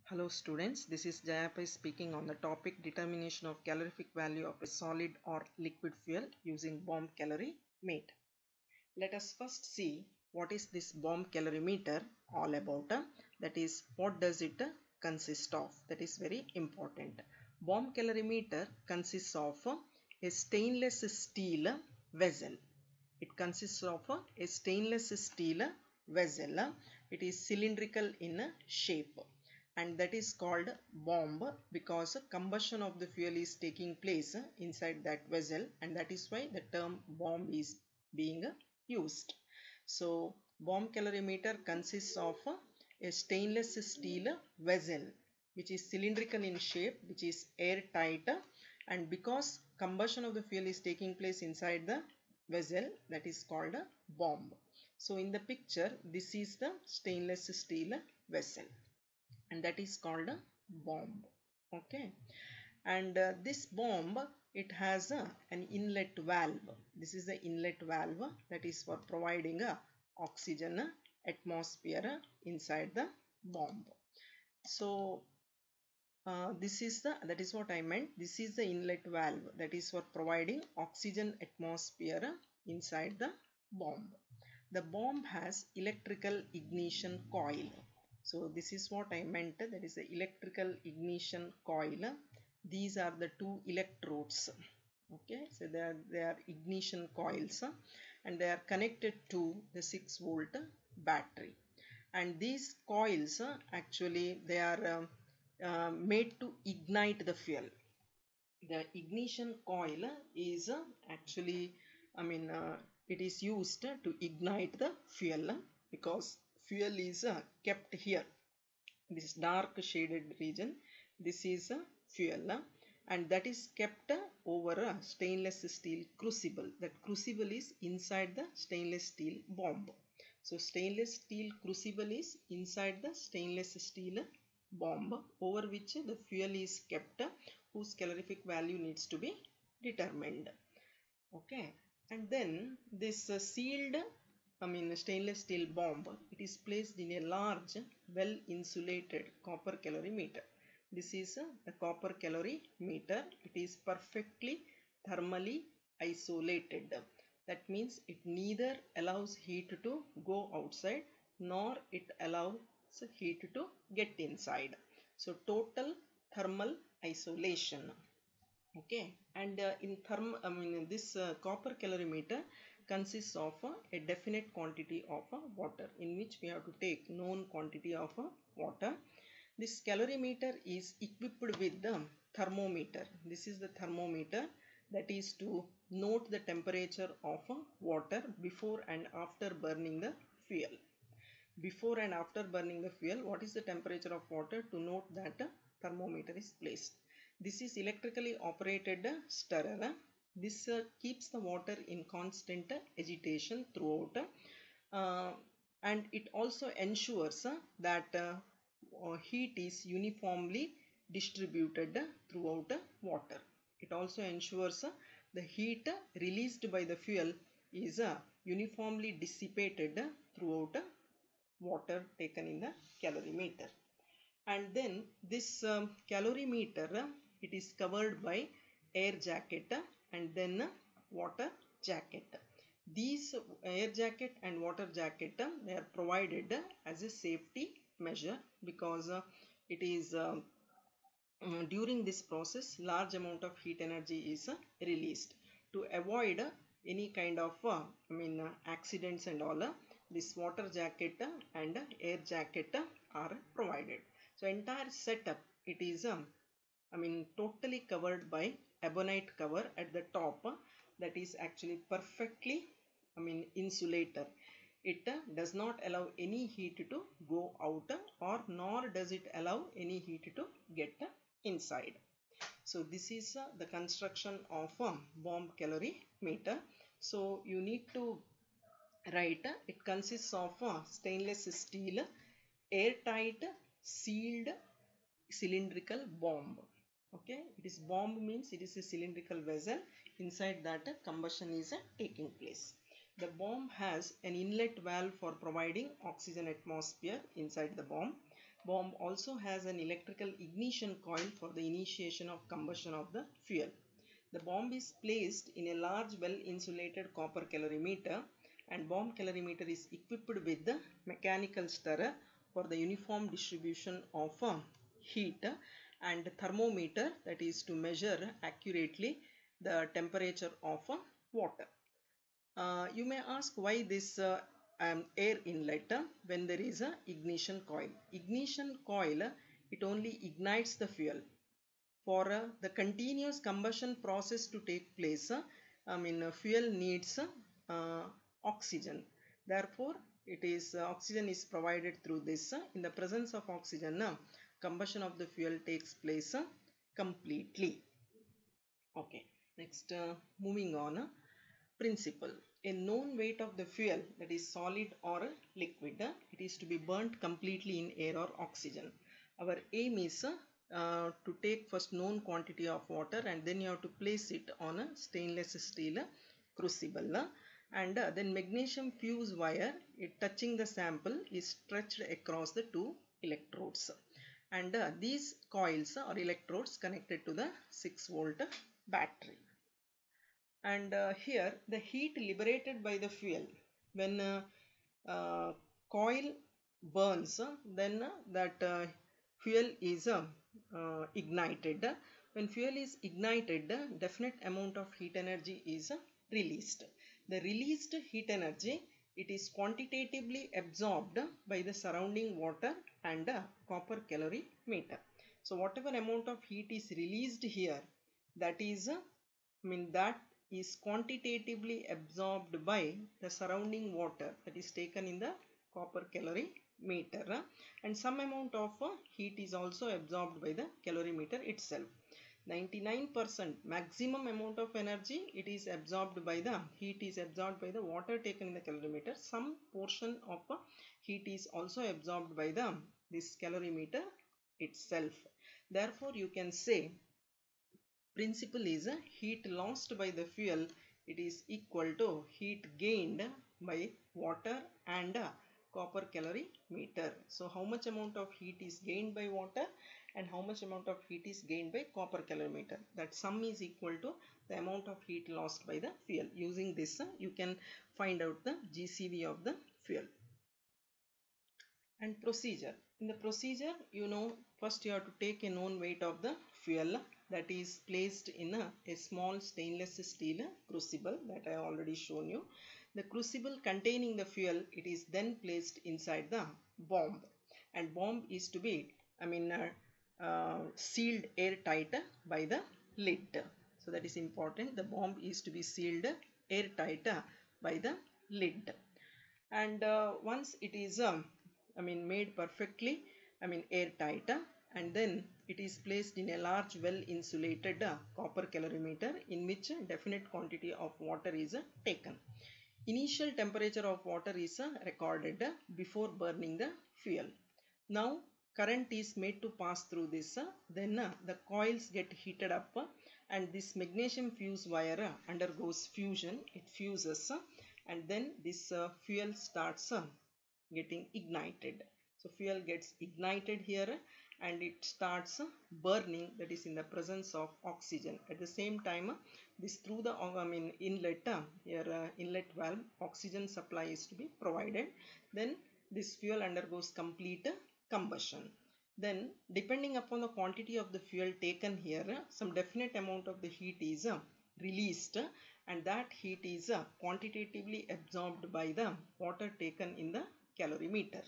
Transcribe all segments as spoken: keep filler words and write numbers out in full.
Hello students, this is Jayapai speaking on the topic determination of calorific value of a solid or liquid fuel using bomb calorimeter. Let us first see what is this bomb calorimeter all about. That is, what does it consist of? That is very important. Bomb calorimeter consists of a stainless steel vessel. It consists of a stainless steel vessel. It is cylindrical in shape, and that is called bomb because combustion of the fuel is taking place inside that vessel, and that is why the term bomb is being used. So bomb calorimeter consists of a stainless steel vessel which is cylindrical in shape, which is airtight, and because combustion of the fuel is taking place inside the vessel, that is called a bomb. So in the picture, this is the stainless steel vessel, and that is called a bomb. Okay, and uh, this bomb, it has uh, an inlet valve. This is the inlet valve that is for providing a oxygen atmosphere inside the bomb. So uh, this is the that is what I meant. This is the inlet valve that is for providing oxygen atmosphere inside the bomb. The bomb has electrical ignition coil. So this is what I meant. That is the electrical ignition coil. These are the two electrodes. Okay, so they are they are ignition coils, and they are connected to the six volt battery. And these coils actually they are um, uh, made to ignite the fuel. The ignition coil is uh, actually, I mean, uh, it is used to ignite the fuel because fuel is uh, kept here. This dark shaded region, this is a fuel, and that is kept over a stainless steel crucible. That crucible is inside the stainless steel bomb. So stainless steel crucible is inside the stainless steel bomb, over which the fuel is kept, whose calorific value needs to be determined. Okay, and then this uh, sealed, I mean stainless steel bomb, it is placed in a large well insulated copper calorimeter. This is uh, a copper calorimeter. It is perfectly thermally isolated. That means it neither allows heat to go outside nor it allows heat to get inside. So total thermal isolation. Okay, and uh, in therm I mean this uh, copper calorimeter consists of uh, a definite quantity of uh, water, in which we have to take known quantity of uh, water. This calorimeter is equipped with the thermometer. This is the thermometer that is to note the temperature of uh, water before and after burning the fuel. Before and after burning the fuel, what is the temperature of water? To note that uh, thermometer is placed. This is electrically operated stirrer. This uh, keeps the water in constant agitation throughout, uh, and it also ensures uh, that uh, uh, heat is uniformly distributed throughout water. It also ensures uh, the heat released by the fuel is uh, uniformly dissipated throughout water taken in the calorimeter. And then this um, calorimeter, uh, it is covered by air jacket uh, and then uh, water jacket. These air jacket and water jacket, uh, they are provided uh, as a safety measure because uh, it is uh, um, during this process large amount of heat energy is uh, released. To avoid uh, any kind of uh, I mean uh, accidents and all, uh, this water jacket uh, and uh, air jacket uh, are provided. So entire setup, it is um, I mean totally covered by ebonite cover at the top, uh, that is actually perfectly I mean insulator. It uh, does not allow any heat to go out, uh, or nor does it allow any heat to get uh, inside. So this is uh, the construction of a bomb calorimeter. So you need to write, uh, it consists of a stainless steel airtight sealed cylindrical bomb. Okay, it is bomb means it is a cylindrical vessel, inside that uh, combustion is uh, taking place. The bomb has an inlet valve for providing oxygen atmosphere inside the bomb. Bomb also has an electrical ignition coil for the initiation of combustion of the fuel. The bomb is placed in a large well-insulated copper calorimeter, and bomb calorimeter is equipped with the mechanical stirrer for the uniform distribution of uh, heat, and thermometer, that is to measure accurately the temperature of uh, water. Uh, you may ask why this uh, um, air inlet uh, when there is a ignition coil. Ignition coil, uh, it only ignites the fuel. For uh, the continuous combustion process to take place, uh, I mean uh, fuel needs uh, oxygen. Therefore, it is uh, oxygen is provided through this. Uh, in the presence of oxygen, uh, combustion of the fuel takes place uh, completely. Okay, next uh, moving on. Uh, principle. A known weight of the fuel, that is solid or liquid, uh, it is to be burnt completely in air or oxygen. Our aim is uh, to take first known quantity of water, and then you have to place it on a stainless steel crucible, uh, and uh, then magnesium fuse wire, it touching the sample, is stretched across the two electrodes, and uh, these coils or electrodes connected to the six volt battery. And uh, here the heat liberated by the fuel, when uh, uh, coil burns, uh, then uh, that uh, fuel is uh, uh, ignited. When fuel is ignited, uh, definite amount of heat energy is uh, released. The released heat energy, it is quantitatively absorbed by the surrounding water and uh, copper calorimeter. So whatever amount of heat is released here, that is uh, I mean that is quantitatively absorbed by the surrounding water, that is taken in the copper calorimeter, and some amount of uh, heat is also absorbed by the calorimeter itself. ninety-nine percent maximum amount of energy, it is absorbed by the heat is absorbed by the water taken in the calorimeter. Some portion of uh, heat is also absorbed by the this calorimeter itself. Therefore, you can say principle is uh, heat lost by the fuel, it is equal to heat gained by water and uh, copper calorimeter. So how much amount of heat is gained by water and how much amount of heat is gained by copper calorimeter, that sum is equal to the amount of heat lost by the fuel. Using this uh, you can find out the G C V of the fuel. And procedure. In the procedure, you know, first you have to take a known weight of the fuel, that is placed in a, a small stainless steel crucible that I already shown you. The crucible containing the fuel, it is then placed inside the bomb, and bomb is to be, I mean uh, uh, sealed airtight by the lid. So that is important. The bomb is to be sealed airtight by the lid, and uh, once it is um, I mean made perfectly, I mean airtight, uh, and then it is placed in a large well insulated uh, copper calorimeter, in which a definite quantity of water is uh, taken. Initial temperature of water is uh, recorded uh, before burning the fuel. Now current is made to pass through this, uh, then uh, the coils get heated up, uh, and this magnesium fuse wire uh, undergoes fusion, it fuses, uh, and then this uh, fuel starts uh, getting ignited. So fuel gets ignited here, and it starts burning, that is in the presence of oxygen. At the same time, this through the I mean inlet, here uh, inlet valve, oxygen supply is to be provided. Then this fuel undergoes complete combustion. Then depending upon the quantity of the fuel taken here, some definite amount of the heat is released, and that heat is quantitatively absorbed by the water taken in the calorimeter.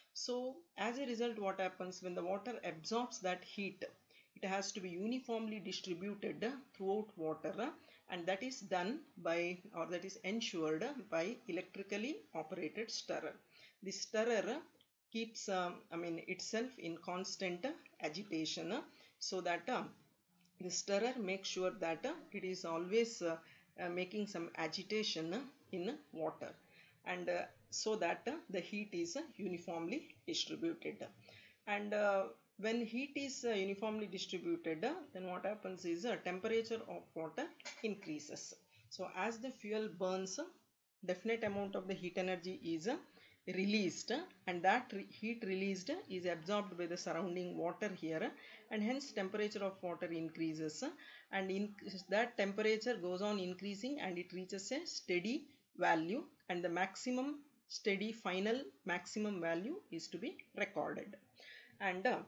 So as a result, what happens when the water absorbs that heat, it has to be uniformly distributed throughout water, and that is done by, or that is ensured by, electrically operated stirrer. The stirrer keeps uh, I mean itself in constant agitation, so that uh, the stirrer makes sure that uh, it is always uh, uh, making some agitation in water, and uh, so that uh, the heat is uh, uniformly distributed. And uh, when heat is uh, uniformly distributed, uh, then what happens is uh, temperature of water increases. So as the fuel burns, uh, definite amount of the heat energy is uh, released, and that re heat released is absorbed by the surrounding water here, and hence temperature of water increases, and in that temperature goes on increasing and it reaches a steady value, and the maximum steady final maximum value is to be recorded. And uh,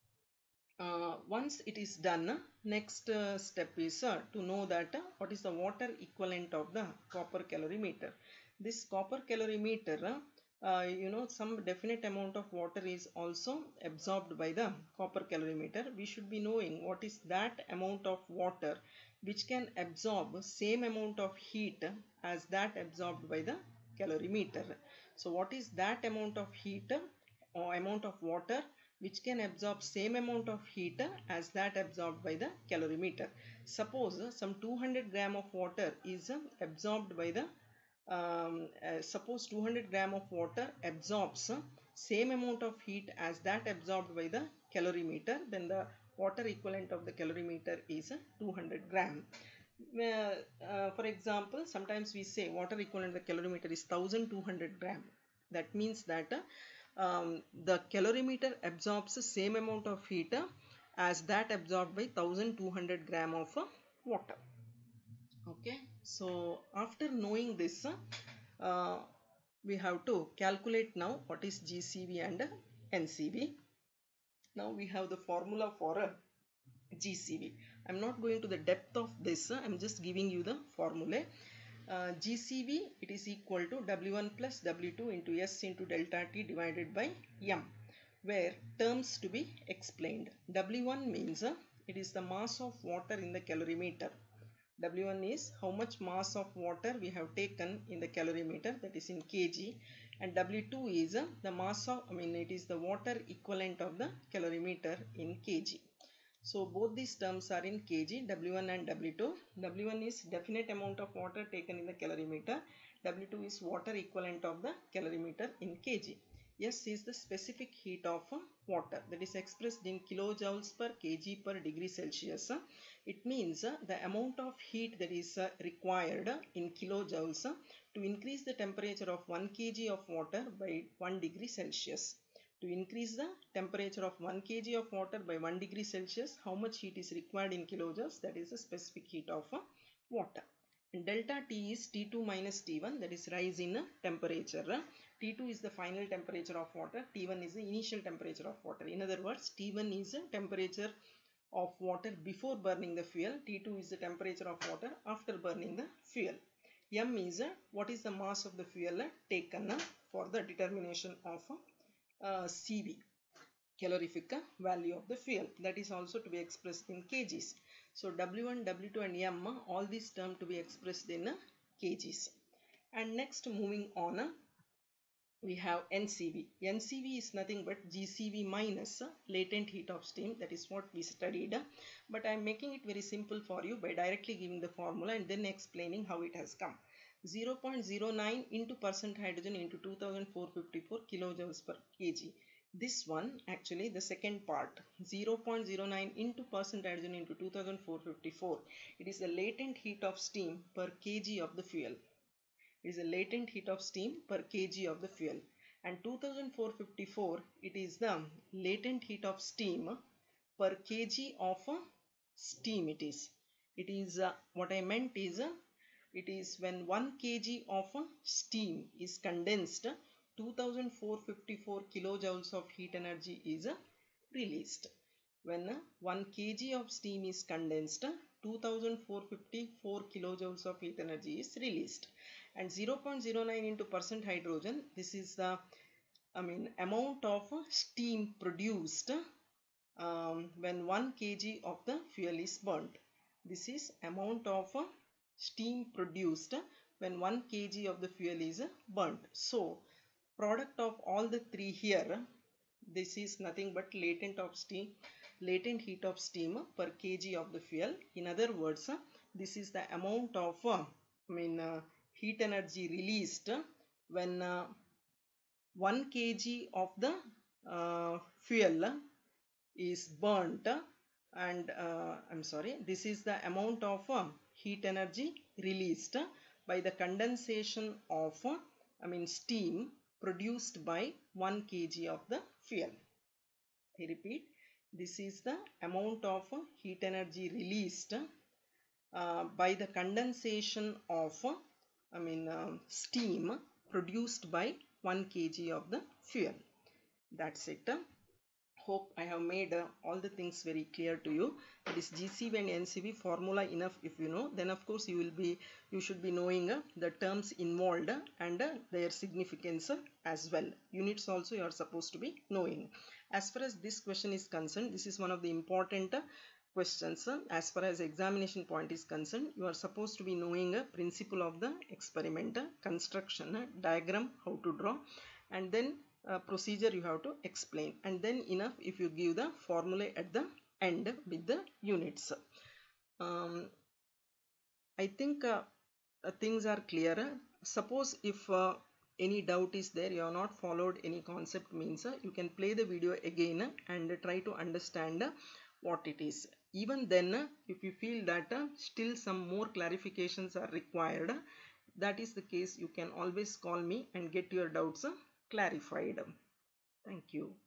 uh, once it is done, next uh, step is uh, to know that uh, what is the water equivalent of the copper calorimeter. This copper calorimeter, uh, uh, you know, some definite amount of water is also absorbed by the copper calorimeter. We should be knowing what is that amount of water which can absorb same amount of heat as that absorbed by the calorimeter. So what is that amount of heat or amount of water which can absorb same amount of heat as that absorbed by the calorimeter? Suppose some two hundred gram of water is absorbed by the um, uh, suppose two hundred gram of water absorbs same amount of heat as that absorbed by the calorimeter, then the water equivalent of the calorimeter is two hundred gram. Uh, uh, for example, sometimes we say water equivalent of the calorimeter is one thousand two hundred gram. That means that uh, um, the calorimeter absorbs the same amount of heat uh, as that absorbed by one thousand two hundred gram of uh, water. Okay, so after knowing this, uh, we have to calculate now what is G C V and N C V. Now we have the formula for a G C V. I am not going to the depth of this, I am just giving you the formula. Uh, G C V, it is equal to W one plus W two into S into delta T divided by M, where terms to be explained. W one means uh, it is the mass of water in the calorimeter. W one is how much mass of water we have taken in the calorimeter, that is in kg, and W two is uh, the mass of, I mean it is the water equivalent of the calorimeter in kg. So both these terms are in kg, W one and W two. W one is definite amount of water taken in the calorimeter. W two is water equivalent of the calorimeter in kg. S is the specific heat of water, that is expressed in kilojoules per kg per degree Celsius. It means the amount of heat that is required in kilojoules to increase the temperature of one kilogram of water by one degree Celsius. To increase the temperature of one kilogram of water by one degree Celsius, how much heat is required in kilojoules? That is the specific heat of water. And delta T is T two minus T one, that is rise in temperature. T two is the final temperature of water, T one is the initial temperature of water. In other words, T one is the temperature of water before burning the fuel, T two is the temperature of water after burning the fuel. M is what is the mass of the fuel taken for the determination of uh, C V, calorific value of the fuel, that is also to be expressed in kgs. So W one, W two and M, all these terms to be expressed in kgs. And next, moving on, we have N C V. N C V is nothing but G C V minus latent heat of steam. That is what we studied. But I am making it very simple for you by directly giving the formula and then explaining how it has come. zero point zero nine into percent hydrogen into two thousand four hundred fifty-four kilojoules per kg. This one, actually the second part, zero point zero nine into percent hydrogen into two thousand four hundred fifty-four. It is the latent heat of steam per kg of the fuel. It is a latent heat of steam per kg of the fuel, and two thousand four hundred fifty-four, it is the latent heat of steam per kg of steam. It is it is uh, what I meant is uh, it is when one kg of steam is condensed, two thousand four hundred fifty-four kilojoules of heat energy is released. When one kg of steam is condensed, two thousand four hundred fifty-four kilojoules of heat energy is released. And zero point zero nine into percent hydrogen, this is the I mean amount of steam produced um, when one kg of the fuel is burnt. This is amount of steam produced when one kg of the fuel is burnt. So product of all the three here, this is nothing but latent of steam latent heat of steam per kg of the fuel. In other words, this is the amount of uh, I mean uh, heat energy released when uh, one kg of the uh, fuel is burnt, and uh, I'm sorry, this is the amount of uh, heat energy released by the condensation of uh, I mean steam produced by one kilogram of the fuel. I repeat, this is the amount of heat energy released uh, by the condensation of I mean uh, steam produced by one kilogram of the fuel. That's it. Hope I have made uh, all the things very clear to you. This G C V and N C V formula enough if you know, then of course you will be you should be knowing uh, the terms involved uh, and uh, their significance uh, as well. Units also you are supposed to be knowing. As far as this question is concerned, this is one of the important uh, questions. Uh, as far as examination point is concerned, you are supposed to be knowing a uh, principle of the experiment, uh, construction, uh, diagram, how to draw, and then Uh, procedure you have to explain, and then enough if you give the formula at the end with the units. um, I think uh, uh, things are clear. Suppose if uh, any doubt is there, you have not followed any concept, means uh, you can play the video again uh, and try to understand uh, what it is. Even then uh, if you feel that uh, still some more clarifications are required, that is the case, you can always call me and get your doubts uh, clarified. Thank you.